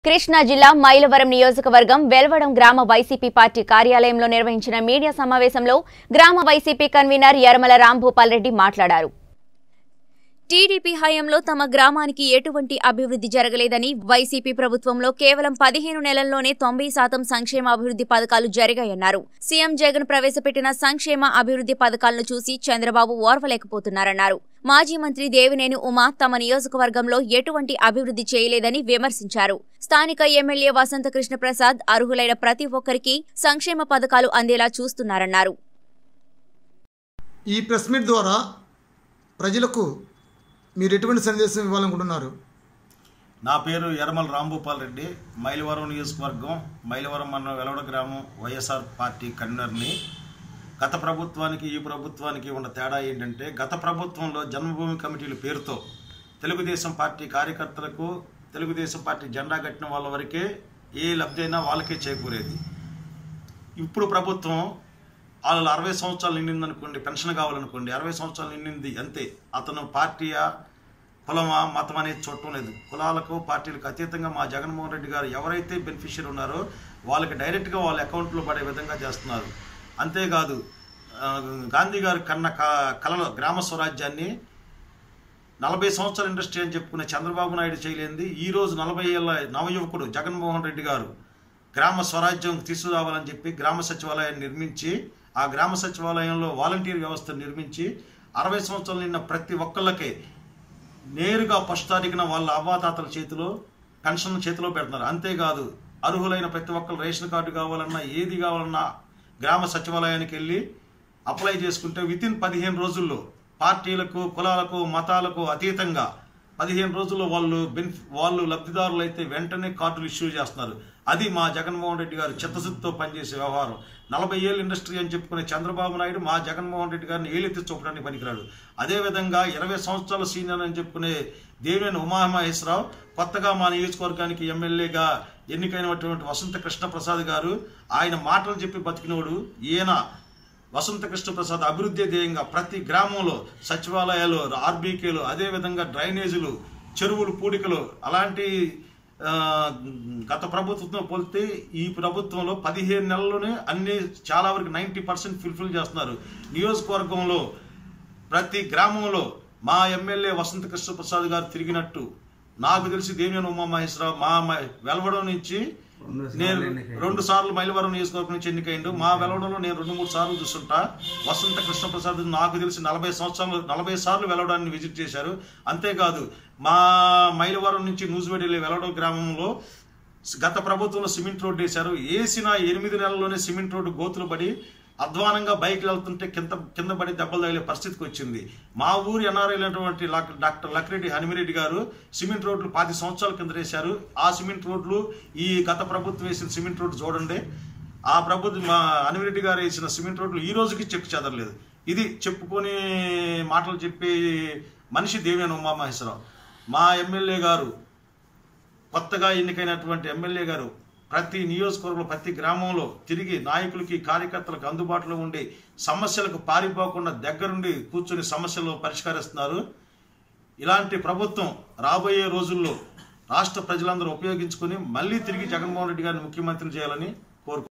కృష్ణా జిల్లా మైలవరం నియోజకవర్గం వెల్వడం గ్రామ వైసీపీ పార్టీ కార్యాలయంలో నిర్వహించిన మీడియా సమావేశంలో గ్రామ వైసీపీ కన్వీనర్ యరమల రాంభూపాల్ రెడ్డి మాట్లాడారు. టీడీపీ హయాంలో తమ గ్రామానికి ఎటువంటి అభివృద్ధి జరగలేదని, వైసీపీ ప్రభుత్వంలో కేవలం 15 నెలల్లోనే 90% సంక్షేమ అభివృద్ధి పథకాలు జరిగాయన్నారు. సీఎం జగన్ ప్రవేశపెట్టిన సంక్షేమ అభివృద్ధి పథకాలను చూసి చంద్రబాబు ఓర్వలేకపోతున్నారన్నారు. మాజీ మంత్రి దేవినేని ఉమా తమ నియోజకవర్గంలో ఎటువంటి అభివృద్ధి చేయలేదని విమర్శించారు. స్థానిక ఎమ్మెల్యే వసంత కృష్ణ ప్రసాద్ అర్హులైన ప్రతి ఒక్కరికి సంక్షేమ పథకాలు అందేలా చూస్తున్నారన్నారు. ఈ ప్రెస్ మీట్ ద్వారా ప్రజలకు మీరు ఎటువంటి సందేశం ఇవ్వాలనుకుంటున్నారు? నా పేరు యరమల రాంభూపాల్ రెడ్డి, మైలవరం నియోజకవర్గం, మైలవరం మండలం వెలవడ గ్రామం వైఎస్ఆర్ పార్టీ కన్వీనర్ని. గత ప్రభుత్వానికి ఈ ప్రభుత్వానికి ఉన్న తేడా ఏంటంటే, గత ప్రభుత్వంలో జన్మభూమి కమిటీల పేరుతో తెలుగుదేశం పార్టీ కార్యకర్తలకు, తెలుగుదేశం పార్టీ జెండా కట్టిన వాళ్ళ వరకే ఏ లబ్ధి అయినా వాళ్ళకే చేకూరేది. ఇప్పుడు ప్రభుత్వం వాళ్ళు 60 సంవత్సరాలు నిండిందనుకోండి, పెన్షన్ కావాలనుకోండి, 60 సంవత్సరాలు నిండింది అంతే. అతను పార్టీయా, కులమా, మతం అనేది చూడటం లేదు. కులాలకు పార్టీలకు అతీతంగా మా జగన్మోహన్ రెడ్డి గారు ఎవరైతే బెనిఫిషియరీ ఉన్నారో వాళ్ళకి డైరెక్ట్గా వాళ్ళ అకౌంట్లో పడే విధంగా చేస్తున్నారు. అంతేకాదు, గాంధీ గారు కన్న కళలో గ్రామ స్వరాజ్యాన్ని 40 సంవత్సరాల ఇండస్ట్రీ అని చెప్పుకునే చంద్రబాబు నాయుడు చేయలేంది ఈరోజు 40 ఏళ్ళ నవయువకుడు జగన్మోహన్ రెడ్డి గారు గ్రామ స్వరాజ్యం తీసుకురావాలని చెప్పి గ్రామ సచివాలయాన్ని నిర్మించి, ఆ గ్రామ సచివాలయంలో వాలంటీర్ వ్యవస్థ నిర్మించి 60 సంవత్సరాలు నిన్న ప్రతి ఒక్కళ్ళకే నేరుగా ఫస్ట్ తారీఖున వాళ్ళ అవ్వాతాతల చేతిలో పెన్షన్ చేతిలో పెడుతున్నారు. అంతేకాదు, అర్హులైన ప్రతి ఒక్కరు రేషన్ కార్డు కావాలన్నా, ఏది కావాలన్నా గ్రామ సచివాలయానికి వెళ్ళి అప్లై చేసుకుంటే వితిన్ 15 రోజుల్లో పార్టీలకు, కులాలకు, మతాలకు అతీతంగా 15 రోజుల్లో వాళ్ళు లబ్ధిదారులు అయితే వెంటనే కార్డులు ఇష్యూ చేస్తున్నారు. అది మా జగన్మోహన్ రెడ్డి గారు చిత్తశుద్ధితో పనిచేసే వ్యవహారం. 40 ఏళ్ళ ఇండస్ట్రీ అని చెప్పుకునే చంద్రబాబు నాయుడు మా జగన్మోహన్ రెడ్డి గారిని ఏలెత్తి చూపడానికి పనికిరాడు. అదేవిధంగా 20 సంవత్సరాల సీనియర్ అని చెప్పుకునే దేవినేని ఉమామహేశ్వరరావు కొత్తగా మా నియోజకవర్గానికి ఎమ్మెల్యేగా ఎన్నికైనటువంటి వసంత కృష్ణ ప్రసాద్ గారు, ఆయన మాటలు చెప్పి బతికినోడు. ఈయన వసంత కృష్ణ ప్రసాద్ అభివృద్ధి ధ్యేయంగా ప్రతి గ్రామంలో సచివాలయాలు, ఆర్బీకేలు, అదేవిధంగా డ్రైనేజీలు, చెరువులు, పూడికలు అలాంటి గత ప్రభుత్వంతో పోలితే ఈ ప్రభుత్వంలో 15 నెలల్లోనే అన్ని చాలా వరకు 90% ఫుల్ఫిల్ చేస్తున్నారు. నియోజకవర్గంలో ప్రతి గ్రామంలో మా ఎమ్మెల్యే వసంత కృష్ణ ప్రసాద్ గారు తిరిగినట్టు నాకు తెలిసి దేవినేని ఉమామహేశ్వరరావు మా వెలవడం నుంచి నేను 2 సార్లు మైలవరం నియోజకవర్గం నుంచి ఎన్నికైండు. మా వెలవడంలో నేను 2-3 సార్లు చూస్తుంటా. వసంత కృష్ణ ప్రసాద్ నాకు తెలిసి 40 సార్లు వెలవడాన్ని విజిట్ చేశారు. అంతేకాదు, మా మైలవరం నుంచి నూజివేడి వెలవడం గ్రామంలో గత ప్రభుత్వంలో సిమెంట్ రోడ్డు వేశారు. వేసిన 8 నెలల్లోనే సిమెంట్ రోడ్డు గోతులు పడి అధ్వానంగా బైక్లు వెళ్తుంటే కింద పడి దెబ్బలు తగిలే పరిస్థితికి వచ్చింది. మా ఊరి ఎన్ఆర్ఐ అయినటువంటి డాక్టర్ లక్కిరెడ్డి హనిమిరెడ్డి గారు సిమెంట్ రోడ్లు 10 సంవత్సరాల కింద వేశారు. ఆ సిమెంట్ రోడ్లు ఈ గత ప్రభుత్వం వేసిన సిమెంట్ రోడ్డు చూడండి. ఆ ప్రభుత్వం మా హనిమిరెడ్డి గారు వేసిన సిమెంట్ రోడ్లు ఈ రోజుకి చెక్కు చెదరలేదు. ఇది చెప్పుకొని మాటలు చెప్పే మనిషి దేవినేని ఉమామహేశ్వరరావు. మా ఎమ్మెల్యే గారు, కొత్తగా ఎన్నికైనటువంటి ఎమ్మెల్యే గారు ప్రతి నియోజకవర్గంలో, ప్రతి గ్రామంలో తిరిగి నాయకులకి, కార్యకర్తలకు అందుబాటులో ఉండి సమస్యలకు పారిపోకుండా దగ్గరుండి కూర్చొని సమస్యలు పరిష్కరిస్తున్నారు. ఇలాంటి ప్రభుత్వం రాబోయే రోజుల్లో రాష్ట్ర ప్రజలందరూ ఉపయోగించుకుని మళ్ళీ తిరిగి జగన్మోహన్ రెడ్డి గారిని ముఖ్యమంత్రిని చేయాలని